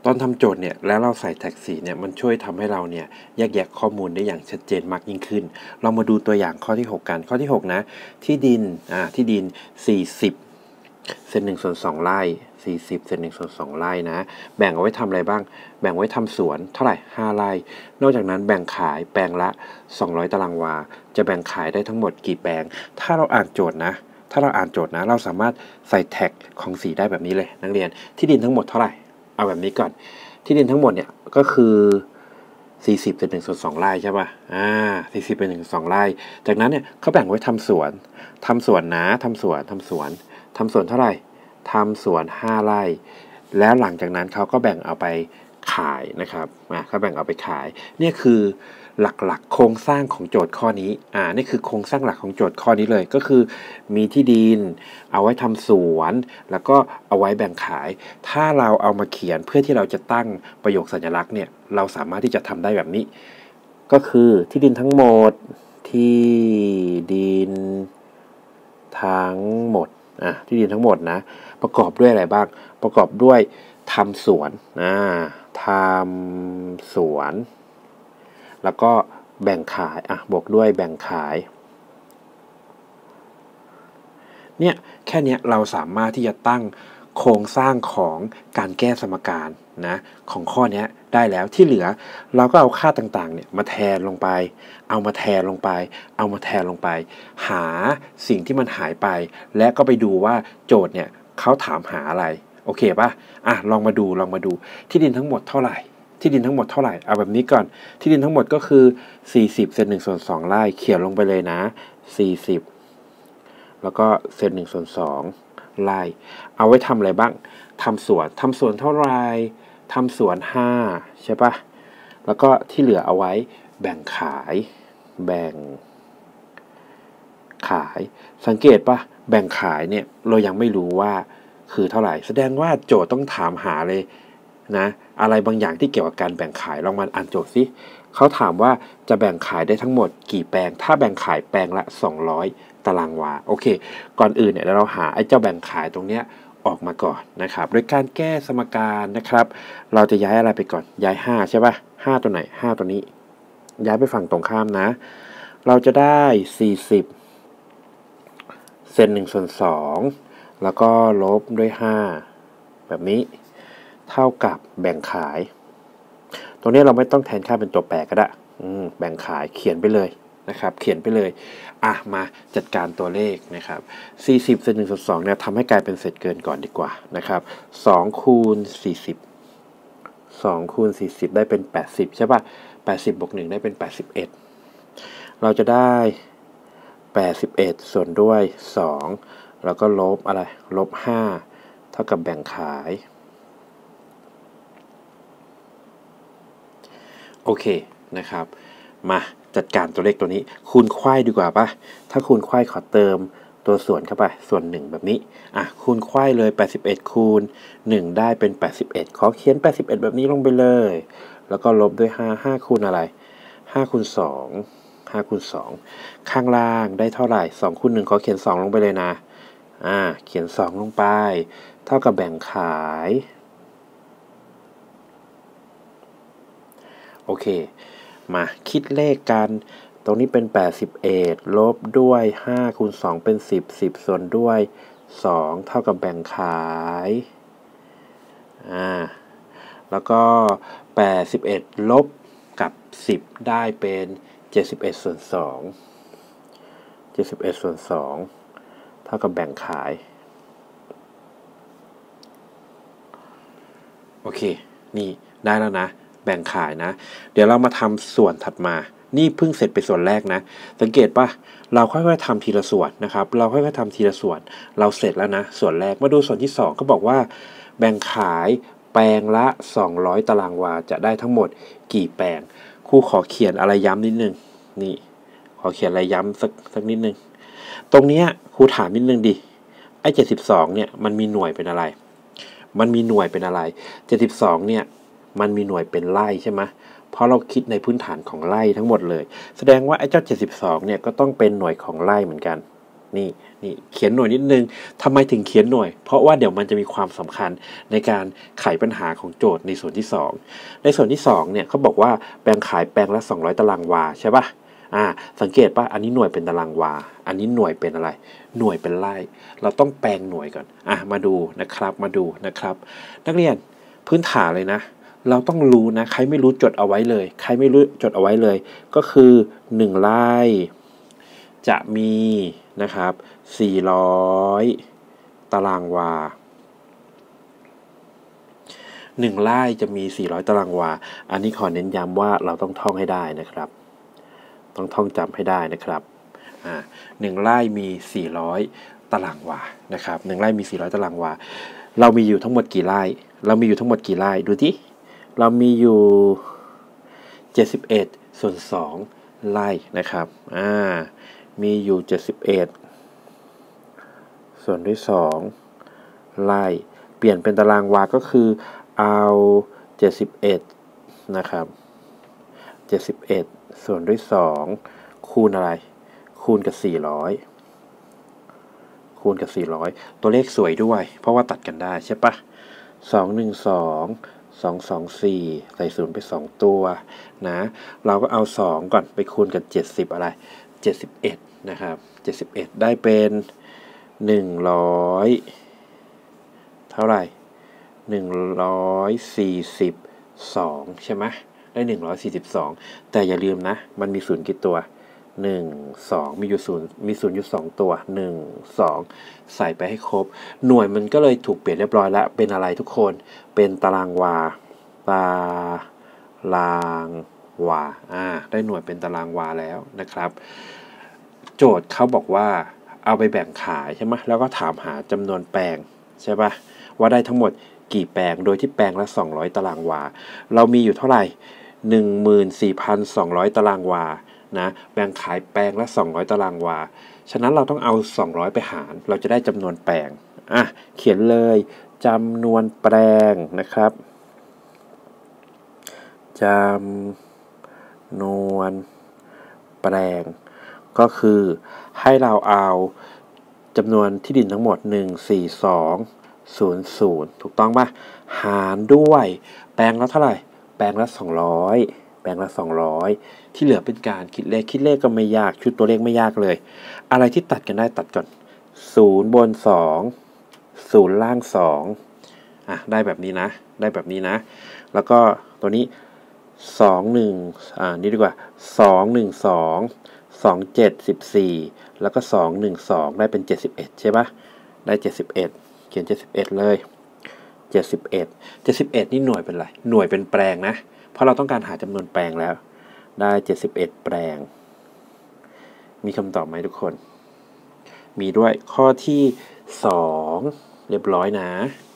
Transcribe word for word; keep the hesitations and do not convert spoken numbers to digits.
ตอนทำโจทย์เนี่ยแล้วเราใส่แท็กสีเนี่ยมันช่วยทำให้เราเนี่ยแยกแยะข้อมูลได้อย่างชัดเจนมากยิ่งขึ้นเรามาดูตัวอย่างข้อที่หกกันข้อที่หกนะที่ดินอ่าที่ดินสี่สิบเศษหนึ่งส่วนสองไร่สี่สิบเศษหนึ่งส่วนสองไร่นะแบ่งเอาไว้ทำอะไรบ้างแบ่งไว้ทำสวนเท่าไหร่ห้าไร่นอกจากนั้นแบ่งขายแปลงละสองร้อยตารางวาจะแบ่งขายได้ทั้งหมดกี่แปลงถ้าเราอ่านโจทย์นะถ้าเราอ่านโจทย์นะเราสามารถใส่แท็กของสีได้แบบนี้เลยนักเรียนที่ดินทั้งหมดเท่าไหร่เอาแบบนี้ก่อนที่ดินทั้งหมดเนี่ยก็คือสี่สิบเป็นหนึ่งส่วนสองไร่ใช่ป่ะอ่าสี่สิบเป็นหนึ่งส่วนสองไร่จากนั้นเนี่ยเขาแบ่งไว้ทำสวนทำสวนนะทำสวนทำสวนทำสวนเท่าไหร่ทำสวนห้าไร่แล้วหลังจากนั้นเขาก็แบ่งเอาไปขายนะครับอ่าเขาแบ่งเอาไปขายเนี่ยคือหลักๆโครงสร้างของโจทย์ข้อนี้อ่านี่คือโครงสร้างหลักของโจทย์ข้อนี้เลยก็คือมีที่ดินเอาไว้ทำสวนแล้วก็เอาไว้แบ่งขายถ้าเราเอามาเขียนเพื่อที่เราจะตั้งประโยคสัญลักษณ์เนี่ยเราสามารถที่จะทำได้แบบนี้ก็คือที่ดินทั้งหมดที่ดินทั้งหมดอ่ะที่ดินทั้งหมดนะประกอบด้วยอะไรบ้างประกอบด้วยทำสวนอ่าทำสวนแล้วก็แบ่งขายอ่ะบวกด้วยแบ่งขายเนี่ยแค่นี้เราสามารถที่จะตั้งโครงสร้างของการแก้สมการนะของข้อนี้ได้แล้วที่เหลือเราก็เอาค่าต่างๆเนี่ยมาแทนลงไปเอามาแทนลงไปเอามาแทนลงไปหาสิ่งที่มันหายไปและก็ไปดูว่าโจทย์เนี่ยเขาถามหาอะไรโอเคป่ะอ่ะลองมาดูลองมาดูที่ดินทั้งหมดเท่าไหร่ที่ดินทั้งหมดเท่าไหร่เอาแบบนี้ก่อนที่ดินทั้งหมดก็คือสี่สิบเศษหนึ่งส่วนสองไร่เขียนลงไปเลยนะสี่สิบแล้วก็เศษหนึ่งส่วนสองไร่เอาไว้ทำอะไรบ้างทำสวนทำสวนเท่าไรทำสวนห้าใช่ปะแล้วก็ที่เหลือเอาไว้แบ่งขายแบ่งขายสังเกตปะแบ่งขายเนี่ยเรายังไม่รู้ว่าคือเท่าไหร่แสดงว่าโจทย์ต้องถามหาเลยนะอะไรบางอย่างที่เกี่ยวกับการแบ่งขายลองมาอ่านโจทย์สิเขาถามว่าจะแบ่งขายได้ทั้งหมดกี่แปลงถ้าแบ่งขายแปลงละสองร้อยตารางวาโอเคก่อนอื่นเนี่ยเราหาไอ้เจ้าแบ่งขายตรงเนี้ยออกมาก่อนนะครับโดยการแก้สมการนะครับเราจะย้ายอะไรไปก่อนย้ายห้าใช่ป่ะห้าตัวไหนห้าตัวนี้ย้ายไปฝั่งตรงข้ามนะเราจะได้สี่สิบเศษหนึ่งส่วนสองแล้วก็ลบด้วยห้าแบบนี้เท่ากับแบ่งขายตรงนี้เราไม่ต้องแทนค่าเป็นตัวแปรก็ได้แบ่งขายเขียนไปเลยนะครับเขียนไปเลยอ่ะมาจัดการตัวเลขนะครับสี่สิบเศษหนึ่งส่วนสองเนี่ยทำให้กลายเป็นเศษเกินก่อนดีกว่านะครับสองคูณสี่สิบสองคูณสี่สิบได้เป็นแปดสิบใช่ป่ะแปดสิบบวกหนึ่งได้เป็นแปดสิบเอ็ดเราจะได้แปดสิบเอ็ดส่วนด้วยสองแล้วก็ลบอะไรลบห้าเท่ากับแบ่งขายโอเคนะครับมาจัดการตัวเลขตัวนี้คูณไขว้ดีกว่าปะถ้าคูณไขว้ขอเติมตัวส่วนเข้าไปส่วนหนึ่งแบบนี้อ่ะคูณไขว้เลยแปดสิบเอ็ดคูณหนึ่งได้เป็นแปดสิบเอ็ดขอเขียนแปดสิบเอ็ดแบบนี้ลงไปเลยแล้วก็ลบด้วยห้า ห้าคูณอะไรห้าคูณสองห้าคูณสองข้างล่างได้เท่าไหร่สองคูณหนึ่งขอเขียนสองลงไปเลยนะอ่าเขียนสองลงไปเท่ากับแบ่งขายโอเคมาคิดเลขกันตรงนี้เป็นแปดสิบเอ็ดลบด้วยห้าคูณสองเป็นสิบ สิบส่วนด้วยสองเท่ากับแบ่งขายอ่าแล้วก็แปดสิบเอ็ดลบกับสิบได้เป็นเจ็ดสิบเอ็ดส่วนสองเจ็ดสิบเอ็ดส่วนสองเท่ากับแบ่งขายโอเคนี่ได้แล้วนะแบ่งขายนะเดี๋ยวเรามาทำส่วนถัดมานี่เพิ่งเสร็จไปส่วนแรกนะสังเกตป่ะเราค่อยๆทำทีละส่วนนะครับเราค่อยๆทำทีละส่วนเราเสร็จแล้วนะส่วนแรกมาดูส่วนที่สองก็บอกว่าแบ่งขายแปลงละสองร้อยตารางวาจะได้ทั้งหมดกี่แปลงครูขอเขียนอะไรย้ำนิดนึงนี่ขอเขียนอะไรย้ำสักสักนิดนึงตรงเนี้ยครูถามนิดนึงดิไอ้เจ็ดสิบสองเนี่ยมันมีหน่วยเป็นอะไรมันมีหน่วยเป็นอะไรเจ็ดสิบสองเนี่ยมันมีหน่วยเป็นไร่ใช่ไหมเพราะเราคิดในพื้นฐานของไร่ทั้งหมดเลยแสดงว่าไอ้เจ้าเจ็ดสิบสองเนี่ยก็ต้องเป็นหน่วยของไร่เหมือนกันนี่นี่เขียนหน่วยนิดนึงทำไมถึงเขียนหน่วย เพราะว่าเดี๋ยวมันจะมีความสำคัญในการไขปัญหาของโจทย์ในส่วนที่สองในส่วนที่สองเนี่ยเขาบอกว่าแปลงขายแปลงละสองร้อยตารางวาใช่ปะอ่าสังเกตป่ะอันนี้หน่วยเป็นตารางวาอันนี้หน่วยเป็นอะไรหน่วยเป็นไร่เราต้องแปลงหน่วยก่อนอ่ะมาดูนะครับมาดูนะครับนักเรียนพื้นฐานเลยนะเราต้องรู้นะใครไม่รู้จดเอาไว้เลยใครไม่รู้จดเอาไว้เลยก็คือหนึ่งไร่จะมีนะครับสี่ร้อยตารางวาหนึ่งไร่จะมีสี่ร้อยตารางวาอันนี้ขอเน้นย้ำว่าเราต้องท่องให้ได้นะครับต้องท่องจำให้ได้นะครับอ่าหนึ่งไร่มีสี่ร้อยตารางวานะครับหนึ่งไร่มีสี่ร้อยตารางวาเรามีอยู่ทั้งหมดกี่ไร่เรามีอยู่ทั้งหมดกี่ไร่ดูที่เรามีอยู่เจ็ดสิบเอ็ดส่วนสองไร่นะครับอ่ามีอยู่เจ็ดสิบเอ็ดส่วนด้วยสองไร่เปลี่ยนเป็นตารางวาก็คือเอาเจ็ดสิบเอ็ดนะครับเจ็ดสิบเอ็ดส่วนด้วยสองคูณอะไรคูณกับสี่ร้อยคูณกับสี่ร้อยตัวเลขสวยด้วยเพราะว่าตัดกันได้ใช่ปะสอง หนึ่ง สอง สอง สอง สี่ใส่ศูนย์ไปสองตัวนะเราก็เอาสองก่อนไปคูณกับเจ็ดสิบอะไรเจ็ดสิบเอ็ดนะครับเจ็ดสิบเอ็ดได้เป็นหนึ่งร้อยเท่าไหร่หนึ่งร้อยสี่สิบสองใช่ไหมได้หนึ่งร้อยสี่สิบสองแต่อย่าลืมนะมันมีศูนย์กี่ตัวหนึ่ง สองมีอยู่ศูนย์มีศูนย์อยู่สองตัวหนึ่ง สองใส่ไปให้ครบหน่วยมันก็เลยถูกเปลี่ยนเรียบร้อยแล้วเป็นอะไรทุกคนเป็นตารางวาตารางวาอ่าได้หน่วยเป็นตารางวาแล้วนะครับโจทย์เขาบอกว่าเอาไปแบ่งขายใช่ไหมแล้วก็ถามหาจำนวนแปลงใช่ปะว่าได้ทั้งหมดกี่แปลงโดยที่แปลงละสองร้อยตารางวาเรามีอยู่เท่าไหร่ หนึ่งหมื่นสี่พันสองร้อย ตารางวานะแบ่งขายแปลงละสองร้อยตารางวาฉะนั้นเราต้องเอาสองร้อยไปหารเราจะได้จำนวนแปลงอ่ะเขียนเลยจำนวนแปลงนะครับจำนวนแปลงก็คือให้เราเอาจำนวนที่ดินทั้งหมดหนึ่ง สี่ สอง ศูนย์ ศูนย์ถูกต้องป่ะหารด้วยแปลงละเท่าไหร่แปลงละสองร้อยแปลงละสองร้อยที่เหลือเป็นการคิดเลขคิดเลขก็ไม่ยากชุดตัวเลขไม่ยากเลยอะไรที่ตัดกันได้ตัดก่อนศูนย์บนสองศูนย์ล่างสองอ่ะได้แบบนี้นะได้แบบนี้นะแล้วก็ตัวนี้สอง หนึ่งอ่านี่ดีกว่าสอง หนึ่ง สอง สอง เจ็ด สิบสี่แล้วก็สอง หนึ่ง สองได้เป็นเจ็ดสิบเอ็ดใช่ปะได้เจ็ดสิบเอ็ดเขียนเจ็ดสิบเอ็ดเลยเจ็ดสิบเอ็ด เจ็ดสิบเอ็ดนี่หน่วยเป็นอะไรหน่วยเป็นแปลงนะเพราะเราต้องการหาจำนวนแปลงแล้วได้เจ็ดสิบเอ็ดแปลงมีคำตอบไหมทุกคนมีด้วยข้อที่สองเรียบร้อยนะ